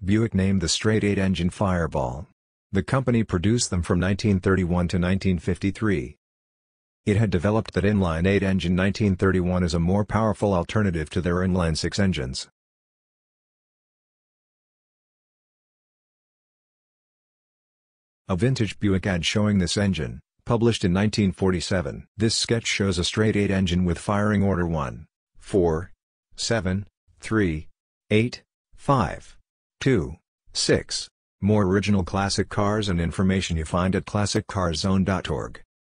Buick named the Straight-8 engine Fireball. The company produced them from 1931 to 1953. It had developed that inline-8 engine 1931 as a more powerful alternative to their inline-6 engines. A vintage Buick ad showing this engine, published in 1947. This sketch shows a Straight-8 engine with firing order 1, 4, 7, 3, 8, 5, 2, 6. More original classic cars and information you find at classiccarzone.org.